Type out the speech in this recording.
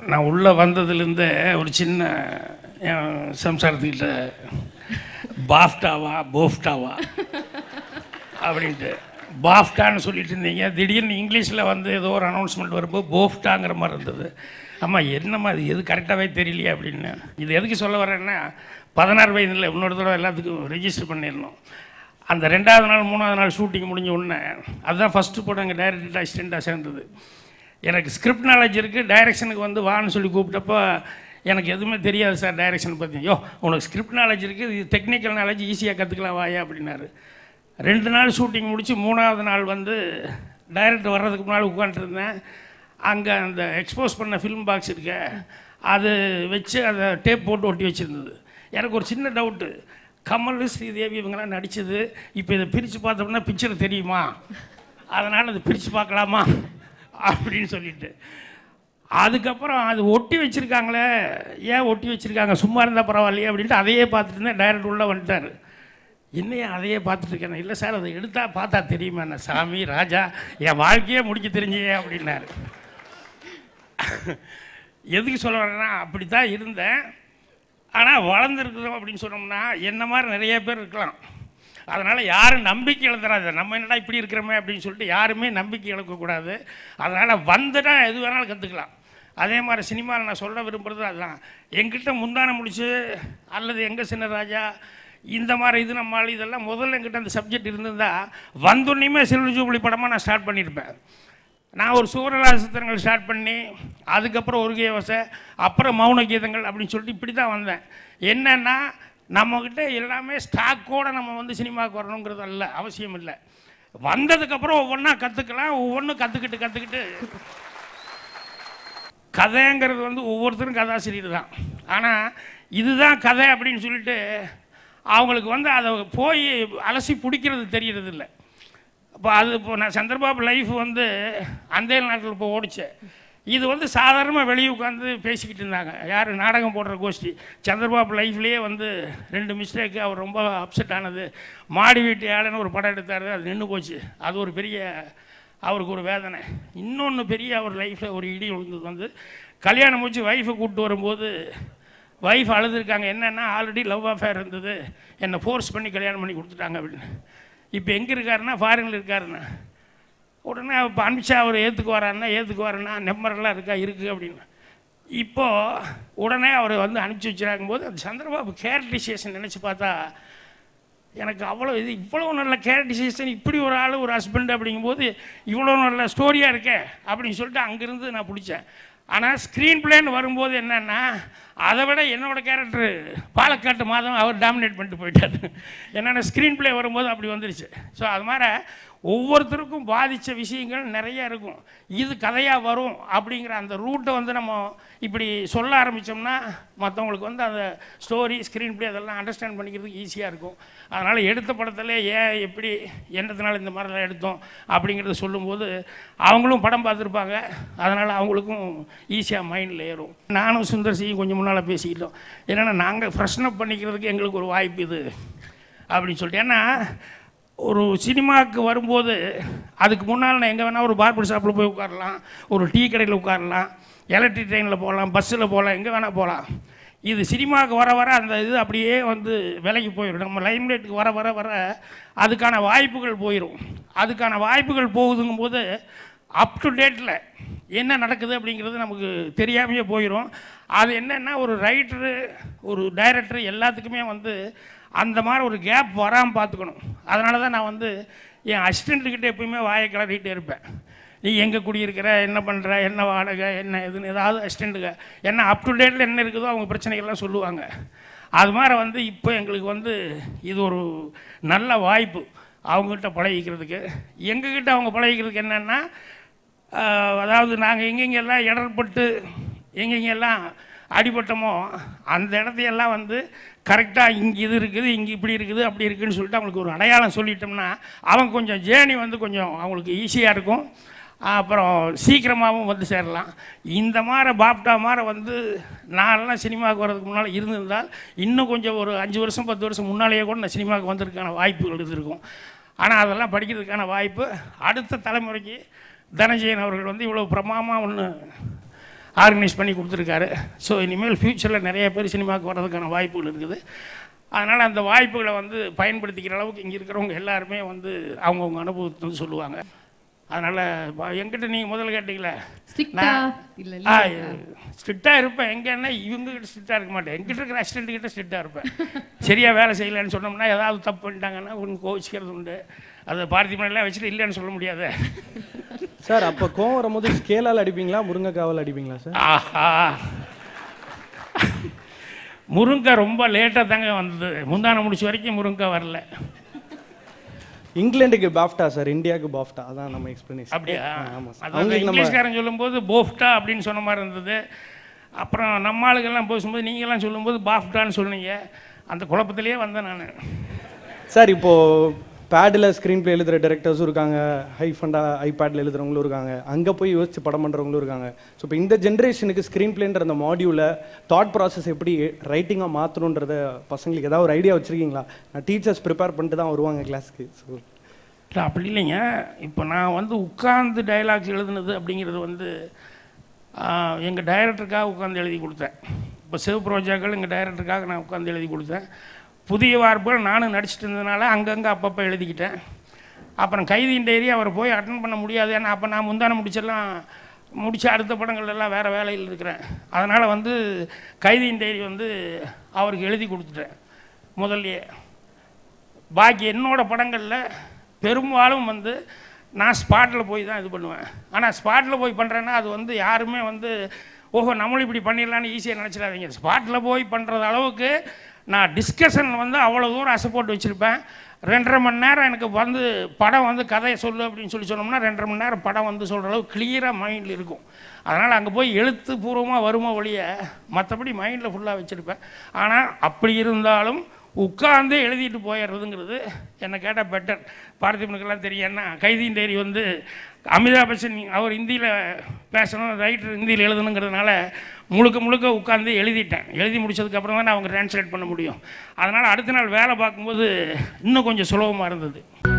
நான் உள்ளே வந்ததுலேருந்து ஒரு சின்ன சம்சாரத்துக்கிட்ட பாஃப்டாவா போஃப்டாவா அப்படின்ட்டு பாஃப்டான்னு சொல்லிட்டு இருந்தீங்க. திடீர்னு இங்கிலீஷில் வந்து ஏதோ ஒரு அனௌன்ஸ்மெண்ட் வரும்போது போஃப்டாங்கிற மாதிரி இருந்தது. ஆமாம், என்னம்மா அது எது கரெக்டாகவே தெரியலையே அப்படின்னு. இது எதுக்கு சொல்ல வரேன்னா, 16 வயதில் இன்னொரு தடவை எல்லாத்துக்கும் ரெஜிஸ்டர் பண்ணிடணும். அந்த 2வது நாள் 3வது நாள் ஷூட்டிங் முடிஞ்ச உடனே அதுதான் ஃபஸ்ட்டு படம் எங்கள் டைரக்டர் அசிஸ்டண்ட்டாக சேர்ந்தது. எனக்கு ஸ்கிரிப்ட் நாலேஜ் இருக்குது, டைரெக்ஷனுக்கு வந்து வான்னு சொல்லி கூப்பிட்டப்போ எனக்கு எதுவுமே தெரியாது சார் டைரெக்ஷன் பற்றி. உனக்கு ஸ்கிரிப்ட் நாலேஜ் இருக்குது, இது டெக்னிக்கல் நாலேஜ் ஈஸியாக கற்றுக்கலாம் வாயா அப்படின்னாரு. 2 நாள் ஷூட்டிங் முடித்து 3வது நாள் வந்து டைரக்டர் வர்றதுக்கு முன்னால் உட்காந்துருந்தேன். அங்கே அந்த எக்ஸ்போஸ் பண்ண ஃபிலிம் பாக்ஸ் இருக்க அது வச்சு அதை டேப் போட்டு ஒட்டி வச்சுருந்தது. எனக்கு ஒரு சின்ன டவுட்டு, கமல் ஸ்ரீதேவி இவங்கெல்லாம் நடித்தது இப்போ இதை பிரித்து பார்த்தோம்னா பிக்சர் தெரியுமா, அதனால் அதை பிரித்து பார்க்கலாமா அப்படின்னு சொல்லிட்டு, அதுக்கப்புறம் அது ஒட்டி வச்சுருக்காங்களே, ஏன் ஒட்டி வச்சுருக்காங்க, சும்மா இருந்தால் பரவாயில்லையே அப்படின்ட்டு அதையே பார்த்துட்டு இருந்தேன். டைரக்டர் உள்ளே வந்துட்டார். என்னையா அதையே பார்த்துட்டு இருக்கேன். இல்லை சார், அதை எடுத்தால் பார்த்தா தெரியுமா என்ன, சாமி ராஜா என் வாழ்க்கையே முடிக்க தெரிஞ்சியே அப்படின்னாரு. எதுக்கு சொல்ல வரேன்னா, அப்படி தான் இருந்தேன். ஆனால் வளர்ந்துருக்குறோம் அப்படின்னு சொன்னோம்னா என்ன மாதிரி நிறைய பேர் இருக்கலாம். அதனால் யாரும் நம்பிக்கை இழந்துடாது. நம்ம என்னடா இப்படி இருக்கிறோமே அப்படின்னு சொல்லிட்டு யாருமே நம்பிக்கை இழக்கக்கூடாது. அதனால் வந்துட்டால் எது வேணாலும் கற்றுக்கலாம். அதே மாதிரி சினிமாவில் நான் சொல்ல விரும்புகிறது அதுதான். எங்கிட்ட முந்தானை முடிச்சு அல்லது எங்கள் சின்ன ராஜா இந்த மாதிரி இது நம்மால் இதெல்லாம் முதல்ல எங்கிட்ட அந்த சப்ஜெக்ட் இருந்திருந்தால் வந்தோன்னையுமே சில்வர் ஜூப்ளி படமாக நான் ஸ்டார்ட் பண்ணியிருப்பேன். நான் ஒரு சூரலாச சித்திரங்கள் ஸ்டார்ட் பண்ணி அதுக்கப்புறம் ஒரு கேவசை, அப்புறம் மௌன கீதங்கள் அப்படின்னு சொல்லிட்டு இப்படி தான் வந்தேன். என்னென்னா நம்மக்கிட்ட எல்லாமே ஸ்டாக்கோடு நம்ம வந்து சினிமாவுக்கு வரணுங்கிறது அல்ல, அவசியம் இல்லை. வந்ததுக்கப்புறம் ஒவ்வொன்றா கற்றுக்கலாம். ஒவ்வொன்றும் கற்றுக்கிட்டு கதைங்கிறது வந்து ஒவ்வொருத்தரும் கதாசிரியர் தான். ஆனால் இதுதான் கதை அப்படின்னு சொல்லிட்டு அவங்களுக்கு வந்து அதை போய் அலசி பிடிக்கிறது தெரியறது இல்லை. இப்போ நான் சந்திரபாபு லைஃப் வந்து அந்தே நாட்டில் இப்போ ஓடிச்சேன். இது வந்து சாதாரணமாக வெளியே உட்காந்து பேசிக்கிட்டு இருந்தாங்க. யார் நாடகம் போடுற கோஷ்டி. சந்திரபாபு லைஃப்லேயே வந்து 2 மிஸ்டேக்கு, அவர் ரொம்ப அப்செட் ஆனது. மாடி வீட்டு ஆளுன்னு ஒரு படம் எடுத்தார், அது நின்று போச்சு. அது ஒரு பெரிய அவருக்கு ஒரு வேதனை. இன்னொன்று பெரிய அவர் லைஃப்பில் ஒரு இடி விழுந்தது வந்து கல்யாணம் முடிச்சு ஒய்ஃபை கூப்பிட்டு வரும்போது ஒய்ஃப் அழுதுருக்காங்க. என்னென்னா, ஆல்ரெடி லவ் அஃபேர் இருந்தது, என்னை ஃபோர்ஸ் பண்ணி கல்யாணம் பண்ணி கொடுத்துட்டாங்க அப்படின்னு. இப்போ எங்கே இருக்காருன்னா ஃபாரினில் இருக்காருன்னா. உடனே இப்போ அனுப்பிச்சா அவர் ஏற்றுக்குவாருன்னா நம்பரெல்லாம் இருக்குது அப்படின்னு. இப்போது உடனே அவர் வந்து அனுப்பிச்சி வச்சுருக்கும் போது அந்த சந்திரபாபு கேரக்டரைசேஷன் நினச்சி பார்த்தா எனக்கு அவ்வளோ இவ்வளோ நல்ல கேரக்டரைசேஷன், இப்படி ஒரு ஆள் ஒரு ஹஸ்பண்ட் அப்படிங்கும்போது இவ்வளோ நல்ல ஸ்டோரியாக இருக்கே அப்படின்னு சொல்லிட்டு அங்கேருந்து நான் பிடிச்சேன். ஆனால் ஸ்க்ரீன் பிளேன்னு வரும்போது என்னென்னா, அதை விட என்னோடய கேரக்டரு பாலக்காட்டு மாதம் அவர் டாமினேட் பண்ணிட்டு போயிட்டார். என்னென்னா ஸ்க்ரீன் பிளே வரும்போது அப்படி வந்துருச்சு. ஸோ அது மாதிரி ஒவ்வொருத்தருக்கும் பாதித்த விஷயங்கள் நிறைய இருக்கும். இது கதையாக வரும் அப்படிங்கிற அந்த ரூட்டை வந்து நம்ம இப்படி சொல்ல ஆரம்பித்தோம்னா மற்றவங்களுக்கு வந்து அந்த ஸ்டோரி ஸ்க்ரீன் பிளே அதெல்லாம் அண்டர்ஸ்டாண்ட் பண்ணிக்கிறதுக்கு ஈஸியாக இருக்கும். அதனால் எடுத்த படத்தில் ஏன் எப்படி என்னத்தினால இந்த மாதிரிலாம் எடுத்தோம் அப்படிங்கிறத சொல்லும்போது அவங்களும் படம் பார்த்துருப்பாங்க. அதனால் அவங்களுக்கும் ஈஸியாக மைண்டில் ஏறும். நானும் சுந்தர் சியும் கொஞ்சம் முன்னால் பேசிக்கிட்டோம். என்னென்னா, நாங்கள் ஃப்ரெஷ்னப் பண்ணிக்கிறதுக்கு எங்களுக்கு ஒரு வாய்ப்பு இது அப்படின்னு சொல்லிட்டு. ஏன்னா ஒரு சினிமாவுக்கு வரும்போது அதுக்கு முன்னால் நான் எங்கே வேணால் ஒரு பார்பர் ஷாப்பில் போய் உட்காரலாம், ஒரு டீ கடையில் உட்காரலாம், எலக்ட்ரிக் ட்ரெயினில் போகலாம், பஸ்ஸில் போகலாம், எங்கே வேணால் போகலாம். இது சினிமாவுக்கு வர அந்த இது அப்படியே வந்து விலைக்கு போயிடும். நம்ம லைம்லைட்டுக்கு வர அதுக்கான வாய்ப்புகள் போயிடும். அதுக்கான வாய்ப்புகள் போகுதுங்கும் போது அப் டு டேட்டில் என்ன நடக்குது அப்படிங்கிறது நமக்கு தெரியாமையே போயிடும். அது என்னென்னா, ஒரு ரைட்டரு ஒரு டைரக்டரு எல்லாத்துக்குமே வந்து அந்த மாதிரி ஒரு கேப் வராமல் பார்த்துக்கணும். அதனால தான் நான் வந்து என் அசிஸ்டண்ட்டுக்கிட்ட எப்போயுமே வாயை கிளறிக்கிட்டே இருப்பேன். நீ எங்கே குடியிருக்கிற, என்ன பண்ணுற, என்ன வாடகை, என்ன எதுன்னு ஏதாவது அசிஸ்டண்ட்டுங்க என்ன அப் டு டேட்டில் என்ன இருக்குதோ அவங்க பிரச்சனைகள்லாம் சொல்லுவாங்க. அது மாதிரி வந்து இப்போ எங்களுக்கு வந்து இது ஒரு நல்ல வாய்ப்பு அவங்ககிட்ட பழகிக்கிறதுக்கு. எங்ககிட்ட அவங்க பழகிக்கிறதுக்கு என்னென்னா, அதாவது நாங்கள் எங்கெங்கெல்லாம் இடர்பட்டு எங்கெங்கெல்லாம் அடிபட்டமோ அந்த இடத்தையெல்லாம் வந்து கரெக்டாக இங்கே இது இருக்குது, இங்கே இப்படி இருக்குது, அப்படி இருக்குதுன்னு சொல்லிட்டு அவங்களுக்கு ஒரு அடையாளம் சொல்லிட்டோம்னா அவங்க கொஞ்சம் ஜேர்னி வந்து கொஞ்சம் அவங்களுக்கு ஈஸியாக இருக்கும். அப்புறம் சீக்கிரமாகவும் வந்து சேரலாம். இந்த மாதிரி பாப்டா மாதிரி வந்து நான்லாம் சினிமாவுக்கு வர்றதுக்கு முன்னால் இருந்திருந்தால் இன்னும் கொஞ்சம் ஒரு 5 வருஷம் 10 வருஷம் முன்னாலேயே கூட நான் சினிமாவுக்கு வந்ததுக்கான வாய்ப்புகள் இருந்திருக்கும். ஆனால் அதெல்லாம் படிக்கிறதுக்கான வாய்ப்பு அடுத்த தலைமுறைக்கு தனஞ்சயன் அவர்கள் வந்து இவ்வளோ பிரமாதமாக ஒன்று ஆர்கனைஸ் பண்ணி கொடுத்துருக்காரு. ஸோ இனிமேல் ஃப்யூச்சரில் நிறைய பேர் சினிமாவுக்கு வர்றதுக்கான வாய்ப்புகள் இருக்குது. அதனால் அந்த வாய்ப்புகளை வந்து பயன்படுத்திக்கிற அளவுக்கு இங்கே இருக்கிறவங்க எல்லாருமே வந்து அவங்கவுங்க அனுபவத்தை வந்து சொல்லுவாங்க. அதனால் என்கிட்ட நீங்கள் முதல்ல கேட்டீங்களே, ஸ்ட்ரிக்டாக இருப்பேன். எங்கன்னா இவங்ககிட்ட ஸ்ட்ரிக்டாக இருக்க மாட்டேன், எங்கிட்ட இருக்கிற அசிஸ்டண்ட்டுக்கிட்ட ஸ்ட்ரிக்டாக இருப்பேன். சரியாக வேலை செய்யலைன்னு சொன்னோம்னா ஏதாவது தப்பு பண்ணிட்டாங்கன்னா ஒன்று கோவிச்சிக்கிறது உண்டு. அதை பார்த்திபனெல்லாம் வச்சுட்டு இல்லைன்னு சொல்ல முடியாது சார். அப்போ கோவம் வரும்போது ஸ்கேலால் அடிப்பீங்களா, முருங்கைக்காவால் அடிப்பீங்களா சார்? ஆஹா, முருங்கை ரொம்ப லேட்டாக தாங்க வந்தது. முந்தான முடிச்ச வரைக்கும் முருங்கை வரல. இங்கிலாந்துக்கு பாஃப்டா சார், இந்தியாவுக்கு பாஃப்டா, அதான் நம்ம எக்ஸ்பிளனேஷன். அப்படியா? அதாவது இங்கிலீஷ்காரன் சொல்லும்போது போஃப்டா அப்படின்னு சொன்ன மாதிரி இருந்தது. அப்புறம் நம்ம ஆளுகள்லாம் பேசும்போது நீங்கள்லாம் சொல்லும்போது பாஃப்டான்னு சொன்னீங்க. அந்த குழப்பத்திலேயே வந்தேன் நான். சார் இப்போது பேடில் ஸ்க்ரீன் ப்ளே எழுதுகிற டேரக்டர்ஸும் இருக்காங்க, ஹைஃபண்டாக ஐபேடில் எழுதுகிறவங்களும் இருக்காங்க, அங்கே போய் யோசிச்சு படம் பண்ணுறவங்களும் இருக்காங்க. ஸோ இப்போ இந்த ஜென்ரேஷனுக்கு ஸ்க்ரீன் ப்ளேன்ற அந்த மாடியூலை தாட் ப்ராசஸ் எப்படி ரைட்டிங்காக மாற்றணுன்றத பசங்களுக்கு ஏதாவது ஒரு ஐடியா வச்சுருக்கீங்களா? நான் டீச்சர்ஸ் ப்ரிப்பேர் பண்ணிட்டு தான் வருவாங்க கிளாஸுக்கு. ஸோ இல்லை அப்படி இல்லைங்க. இப்போ நான் வந்து உட்கார்ந்து டைலாக்ஸ் எழுதுனது அப்படிங்கிறது வந்து எங்கள் டைரக்டருக்காக உட்காந்து எழுதி கொடுத்தேன். இப்போ சிவப்ரோஜாக்கள் எங்கள் டைரக்டருக்காக நான் உட்காந்து எழுதி கொடுத்தேன். புதிய வார்ப்புகள் நானும் நடிச்சிட்டு இருந்ததுனால அங்கங்கே அப்பப்போ எழுதிக்கிட்டேன். அப்புறம் கைதியின் டைரி அவர் போய் அட்டன் பண்ண முடியாது, ஏன்னா அப்போ நான் முந்தான முடித்த அடுத்த படங்கள்லாம் வேறு வேலையில் இருக்கிறேன். அதனால் வந்து கைதியின் டைரி வந்து அவருக்கு எழுதி கொடுத்துட்டேன் முதல்லையே. பாக்கி என்னோடய படங்களில் பெரும்பாலும் வந்து நான் ஸ்பாட்டில் போய் தான் இது பண்ணுவேன். ஆனால் ஸ்பாட்டில் போய் பண்ணுறேன்னா அது வந்து யாருமே வந்து ஓஹோ நம்மளும் இப்படி பண்ணிடலான்னு ஈஸியாக நினச்சிடாதீங்க. ஸ்பாட்டில் போய் பண்ணுறது அளவுக்கு நான் டிஸ்கஷன் வந்து அவ்வளோ தூரம் ஆசை போட்டு வச்சுருப்பேன். 2.5 மணி நேரம் எனக்கு வந்து படம் வந்து கதையை சொல்லு அப்படின்னு சொன்னோம்னா 2.5 மணி நேரம் படம் வந்து சொல்கிற அளவுக்கு கிளியராக மைண்டில் இருக்கும். அதனால் அங்கே போய் எழுத்துப்பூர்வமாக வருமா ஒழிய மற்றபடி மைண்டில் ஃபுல்லாக வச்சுருப்பேன். ஆனால் அப்படி இருந்தாலும் உட்கார்ந்து எழுதிட்டு போயிடுறதுங்கிறது என்னை கேட்டால் பெட்டர். பார்த்திபனுக்கெல்லாம் தெரியும். ஏன்னா கைதியின் டைரி வந்து அமிதாப் பச்சன் அவர் ஹிந்தியில் பேசணும், ரைட்டர் ஹிந்தியில் எழுதணுங்கிறதுனால முழுக்க உட்காந்து எழுதிட்டேன். எழுதி முடிச்சதுக்கப்புறம் தான் அவங்க ட்ரான்ஸ்லேட் பண்ண முடியும். அதனால் அடுத்த நாள் வேலை பார்க்கும்போது இன்னும் கொஞ்சம் சுலபமாக இருந்தது.